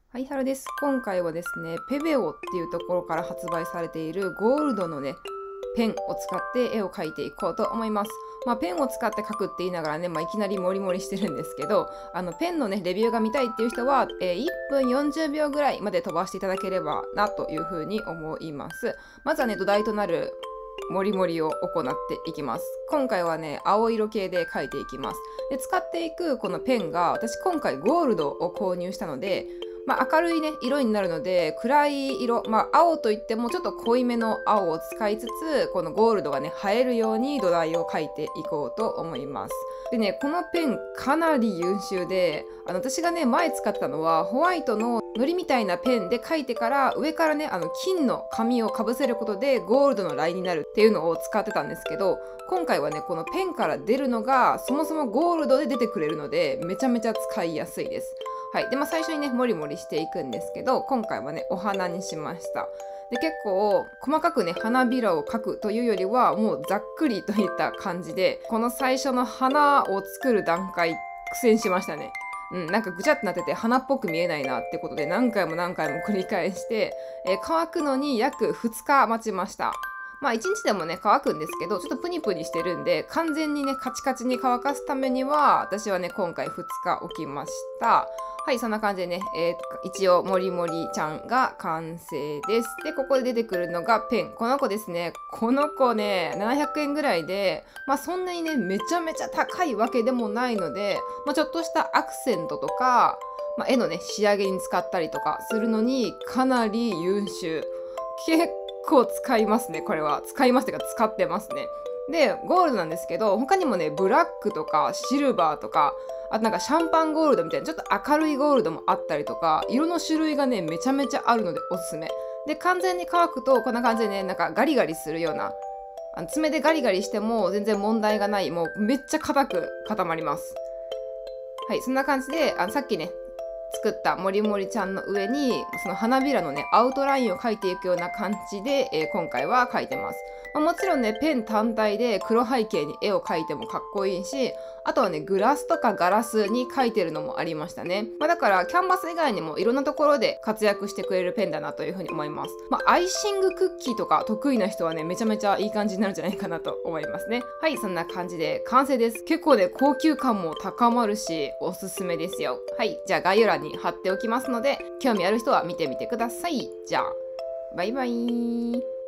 はい、ハルです。今回はですね、ペベオっていうところから発売されているゴールドのね、ペンを使って絵を描いていこうと思います。ペンを使って描くって言いながらね、いきなりモリモリしてるんですけど、ペンのね、レビューが見たいっていう人は、1分40秒ぐらいまで飛ばしていただければなというふうに思います。まずはね、土台となるモリモリを行っていきます。今回はね、青色系で描いていきます。で、使っていくこのペンが、私今回ゴールドを購入したので、明るいね、色になるので、暗い色、青といってもちょっと濃いめの青を使いつつ、このゴールドがね、映えるように土台を描いていこうと思います。でね、このペンかなり優秀で、私がね、前使ってたのは、ホワイトの糊みたいなペンで描いてから、上からね、金の紙をかぶせることでゴールドのラインになるっていうのを使ってたんですけど、今回はね、このペンから出るのが、そもそもゴールドで出てくれるので、めちゃめちゃ使いやすいです。はい。で、最初にね、モリモリしていくんですけど、今回はね、お花にしました。で、結構、細かくね、花びらを描くというよりは、もうざっくりといった感じで、この最初の花を作る段階、苦戦しましたね。なんかぐちゃってなってて花っぽく見えないなってことで何回も何回も繰り返して、乾くのに約2日待ちました。1日でもね、乾くんですけど、ちょっとプニプニしてるんで、完全にね、カチカチに乾かすためには、私はね、今回2日置きました。はい、そんな感じでね、一応、もりもりちゃんが完成です。で、ここで出てくるのがペン。この子ですね。この子ね、700円ぐらいで、そんなにね、めちゃめちゃ高いわけでもないので、ちょっとしたアクセントとか、絵のね、仕上げに使ったりとかするのに、かなり優秀。結構使いますね、これは。使いますっていうか、使ってますね。で、ゴールドなんですけど、他にもね、ブラックとかシルバーとか、あとなんかシャンパンゴールドみたいな、ちょっと明るいゴールドもあったりとか、色の種類がね、めちゃめちゃあるのでおすすめ。で、完全に乾くと、こんな感じでね、なんかガリガリするような、爪でガリガリしても全然問題がない、もうめっちゃ硬く固まります。はい、そんな感じで、さっきね、作ったもりもりちゃんの上にその花びらのねアウトラインを描いていくような感じで、今回は描いてます。もちろんねペン単体で黒背景に絵を描いてもかっこいいし、あとはねグラスとかガラスに描いてるのもありましたね。だからキャンバス以外にもいろんなところで活躍してくれるペンだなというふうに思います。アイシングクッキーとか得意な人はねめちゃめちゃいい感じになるんじゃないかなと思いますね。はい、そんな感じで完成です。結構ね高級感も高まるしおすすめですよ。はい、じゃあ概要欄に貼っておきますので、興味ある人は見てみてください。じゃあバイバイ。